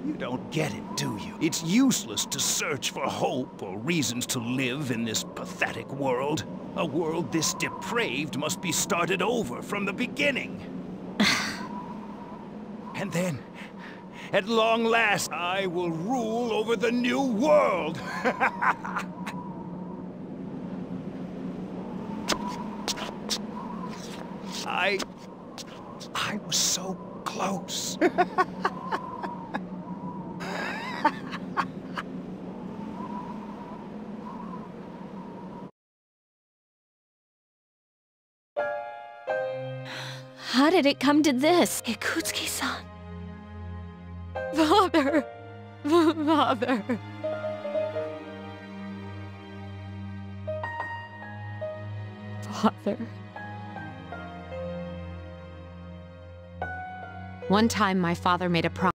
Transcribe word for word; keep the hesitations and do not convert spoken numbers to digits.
You don't get it, do you? It's useless to search for hope or reasons to live in this pathetic world. A world this depraved must be started over from the beginning. And then, at long last, I will rule over the new world! I... I was so close. How did it come to this? Ikutsuki-san. Father. Father. Father. One time, my father made a promise.